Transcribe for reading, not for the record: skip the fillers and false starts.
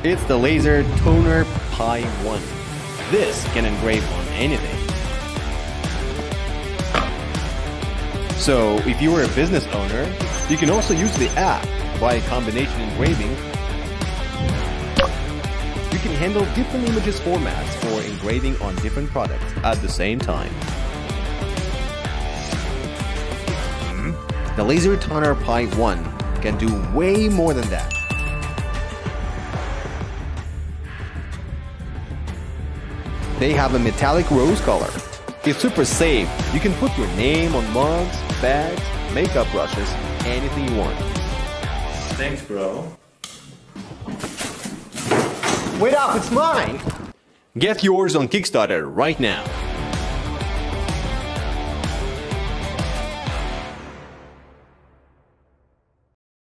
It's the LaserTonor Pi 1. This can engrave on anything. So if you are a business owner, you can also use the app by combination engraving. You can handle different images formats for engraving on different products at the same time. The LaserTonor Pi 1 can do way more than that. They have a metallic rose color. It's super safe. You can put your name on mugs, bags, makeup brushes, anything you want. Thanks, bro. Wait up, it's mine! Get yours on Kickstarter right now.